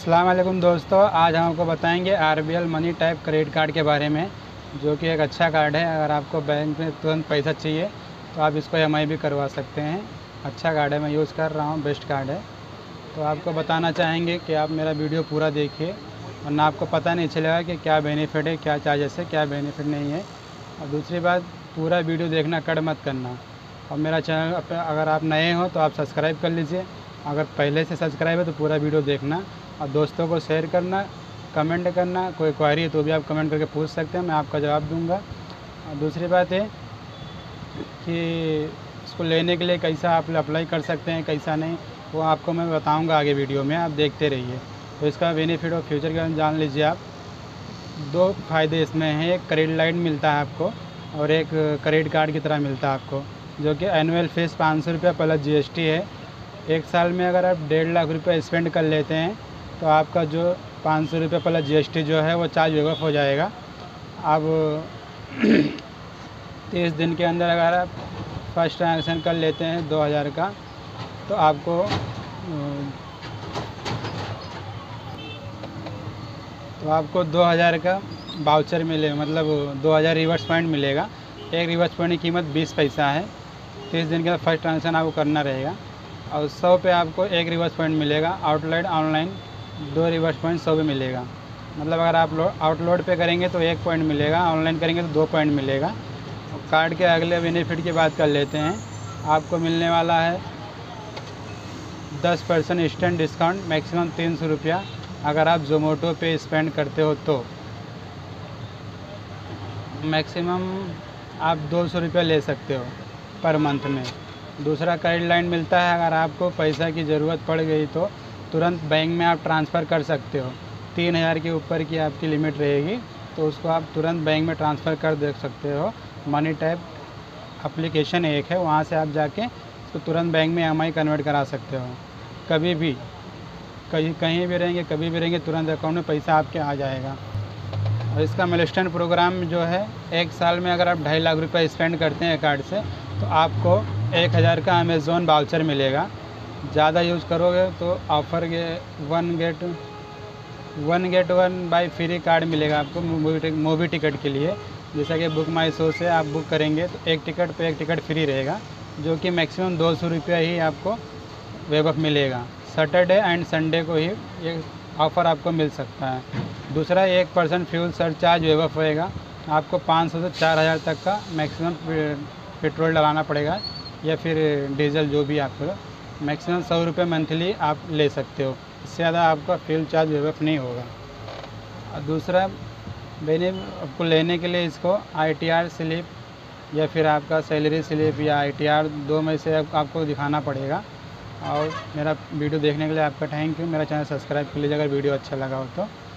अस्सलाम वालेकुम दोस्तों, आज हम आपको बताएंगे RBL money type credit card के बारे में, जो कि एक अच्छा कार्ड है। अगर आपको बैंक में तुरंत पैसा चाहिए तो आप इसको EMI भी करवा सकते हैं। अच्छा कार्ड है, मैं यूज़ कर रहा हूँ, बेस्ट कार्ड है। तो आपको बताना चाहेंगे कि आप मेरा वीडियो पूरा देखिए, वरना आपको पता नहीं चलेगा कि क्या बेनिफिट है, क्या चार्जेस है, क्या बेनिफिट नहीं है। और दूसरी बात, पूरा वीडियो देखना, कट मत करना। और मेरा चैनल अगर आप नए हो तो आप सब्सक्राइब कर लीजिए, अगर पहले से सब्सक्राइब है तो पूरा वीडियो देखना और दोस्तों को शेयर करना, कमेंट करना। कोई क्वेरी है तो भी आप कमेंट करके पूछ सकते हैं, मैं आपका जवाब दूंगा। और दूसरी बात है कि इसको लेने के लिए कैसा आप अप्लाई कर सकते हैं, कैसा नहीं, वो आपको मैं बताऊंगा आगे वीडियो में, आप देखते रहिए। तो इसका बेनिफिट और फ्यूचर के बारे में जान लीजिए आप। दो फ़ायदे इसमें हैं, एक क्रेडिट लाइन मिलता है आपको और एक क्रेडिट कार्ड की तरह मिलता है आपको, जो कि एनुअल फीस 500 रुपये प्लस GST है। एक साल में अगर आप 1.5 लाख रुपये स्पेंड कर लेते हैं तो आपका जो 500 रुपये प्लस GST जो है वो चार्ज वेव हो जाएगा। अब 30 दिन के अंदर अगर आप फर्स्ट ट्रांजेक्शन कर लेते हैं 2000 का तो आपको 2000 का वाउचर मिलेगा, मतलब 2000 रिवर्स पॉइंट मिलेगा। एक रिवर्स पॉइंट की कीमत 20 पैसा है। 30 दिन के बाद फर्स्ट ट्रांजेक्शन आपको करना रहेगा और 100 पे आपको एक रिवर्स पॉइंट मिलेगा। आउटलेट ऑनलाइन 2 रिवर्स पॉइंट 100 पे मिलेगा। मतलब अगर आप आउटलोड पे करेंगे तो 1 पॉइंट मिलेगा, ऑनलाइन करेंगे तो 2 पॉइंट मिलेगा। कार्ड के अगले बेनिफिट की बात कर लेते हैं। आपको मिलने वाला है 10% इंस्टेंट डिस्काउंट, मैक्सिमम 300 रुपया अगर आप जोमेटो पे स्पेंड करते हो तो। मैक्सिमम आप 200 रुपया ले सकते हो पर मंथ में। दूसरा क्रेडिट लाइन मिलता है, अगर आपको पैसा की ज़रूरत पड़ गई तो तुरंत बैंक में आप ट्रांसफ़र कर सकते हो। 3000 के ऊपर की आपकी लिमिट रहेगी तो उसको आप तुरंत बैंक में ट्रांसफ़र कर दे सकते हो। मनी टैप एप्लीकेशन एक है, वहाँ से आप जाके उसको तुरंत बैंक में EMI कन्वर्ट करा सकते हो। कभी भी कहीं भी रहेंगे, कभी भी रहेंगे, तुरंत अकाउंट में पैसा आपके आ जाएगा। और इसका मिलस्टन प्रोग्राम जो है, एक साल में अगर आप 2.5 लाख रुपये स्पेंड करते हैं कार्ड से तो आपको 1000 का अमेज़ॉन वाउचर मिलेगा। ज़्यादा यूज़ करोगे तो ऑफ़र के 1 गेट 1 बाय फ्री कार्ड मिलेगा आपको मूवी टिकट के लिए। जैसा कि बुक माई शो से आप बुक करेंगे तो एक टिकट पे एक टिकट फ्री रहेगा, जो कि मैक्सिमम 200 रुपया ही आपको वेब मिलेगा। सैटरडे एंड संडे को ही ये ऑफ़र आपको मिल सकता है। दूसरा, 1% फ्यूल सरचार्ज वेव होएगा। आपको 500 से 4000 तक का मैक्सिमम पेट्रोल डलाना पड़ेगा या फिर डीजल, जो भी आपको। मैक्सिमम 100 रुपये मंथली आप ले सकते हो, इससे ज़्यादा आपका फ्यूल चार्ज वेव नहीं होगा। और दूसरा आपको लेने के लिए इसको ITR स्लिप या फिर आपका सैलरी स्लिप या ITR, 2 में से आपको दिखाना पड़ेगा। और मेरा वीडियो देखने के लिए आपका थैंक यू। मेरा चैनल सब्सक्राइब कर लीजिए अगर वीडियो अच्छा लगा हो तो।